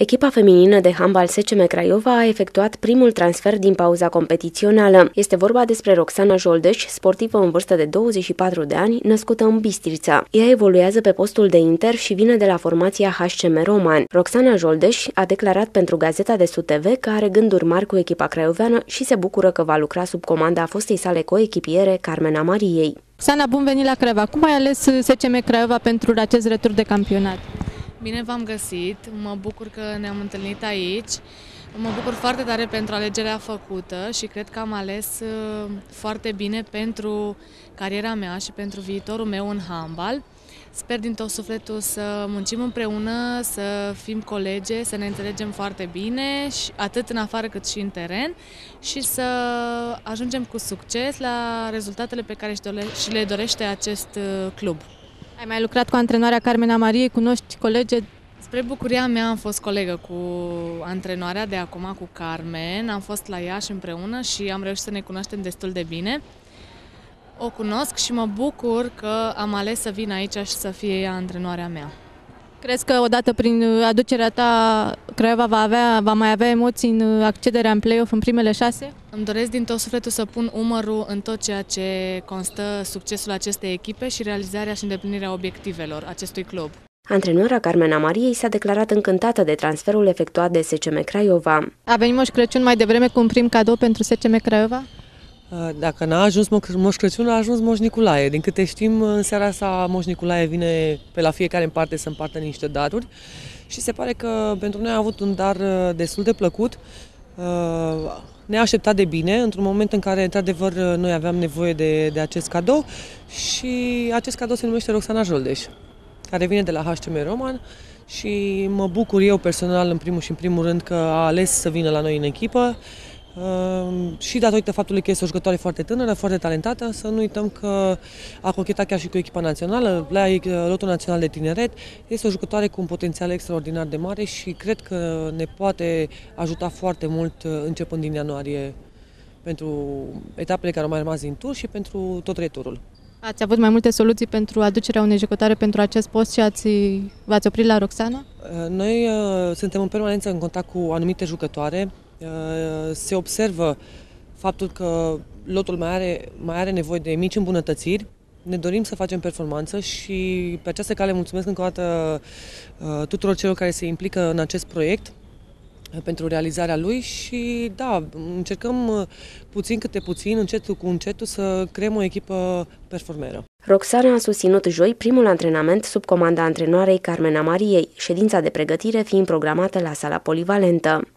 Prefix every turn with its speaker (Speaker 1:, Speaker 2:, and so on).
Speaker 1: Echipa feminină de handbal SCM Craiova a efectuat primul transfer din pauza competițională. Este vorba despre Roxana Joldeș, sportivă în vârstă de 24 de ani, născută în Bistrița. Ea evoluează pe postul de inter și vine de la formația HCM Roman. Roxana Joldeș a declarat pentru Gazeta de Sud TV că are gânduri mari cu echipa craioveană și se bucură că va lucra sub comanda fostei sale coechipiere, Carmena Mariei.
Speaker 2: Sana, bun venit la Craiova! Cum ai ales SCM Craiova pentru acest retur de campionat?
Speaker 3: Bine v-am găsit, mă bucur că ne-am întâlnit aici, mă bucur foarte tare pentru alegerea făcută și cred că am ales foarte bine pentru cariera mea și pentru viitorul meu în handbal. Sper din tot sufletul să muncim împreună, să fim colege, să ne înțelegem foarte bine, atât în afară cât și în teren, și să ajungem cu succes la rezultatele pe care și le dorește acest club.
Speaker 2: Ai mai lucrat cu antrenoarea Carmena Mariei, cunoști colege?
Speaker 3: Spre bucuria mea am fost colegă cu antrenoarea de acum, cu Carmen, am fost la Iași împreună și am reușit să ne cunoaștem destul de bine. O cunosc și mă bucur că am ales să vin aici și să fie ea antrenoarea mea.
Speaker 2: Crezi că odată prin aducerea ta Craiova va mai avea emoții în accederea în play-off în primele 6?
Speaker 3: Îmi doresc din tot sufletul să pun umărul în tot ceea ce constă succesul acestei echipe și realizarea și îndeplinirea obiectivelor acestui club.
Speaker 1: Antrenora Carmena Mariei s-a declarat încântată de transferul efectuat de SCM Craiova.
Speaker 2: A venit Moș Crăciun mai devreme cu un prim cadou pentru SCM Craiova?
Speaker 4: Dacă n-a ajuns Moș Crăciun, a ajuns Moș Nicolae. Din câte știm, în seara asta Moș Nicolae vine pe la fiecare în parte să împartă niște daruri și se pare că pentru noi a avut un dar destul de plăcut, neașteptat de bine, într-un moment în care, într-adevăr, noi aveam nevoie de acest cadou și acest cadou se numește Roxana Joldeș, care vine de la HCM Roman și mă bucur eu personal, în primul și în primul rând, că a ales să vină la noi în echipă. Și datorită faptului că este o jucătoare foarte tânără, foarte talentată, să nu uităm că a conchetat chiar și cu echipa națională, la lotul național de tineret. Este o jucătoare cu un potențial extraordinar de mare și cred că ne poate ajuta foarte mult începând din ianuarie pentru etapele care au mai rămas din tur și pentru tot returul.
Speaker 2: Ați avut mai multe soluții pentru aducerea unei jucătoare pentru acest post și v-ați oprit la Roxana?
Speaker 4: Noi suntem în permanență în contact cu anumite jucătoare. Se observă faptul că lotul mai are nevoie de mici îmbunătățiri. Ne dorim să facem performanță și pe această cale mulțumesc încă o dată tuturor celor care se implică în acest proiect pentru realizarea lui și da, încercăm puțin câte puțin, încetul cu încetul, să creăm o echipă performeră.
Speaker 1: Roxana a susținut joi primul antrenament sub comanda antrenoarei Carmena Mariei, ședința de pregătire fiind programată la sala polivalentă.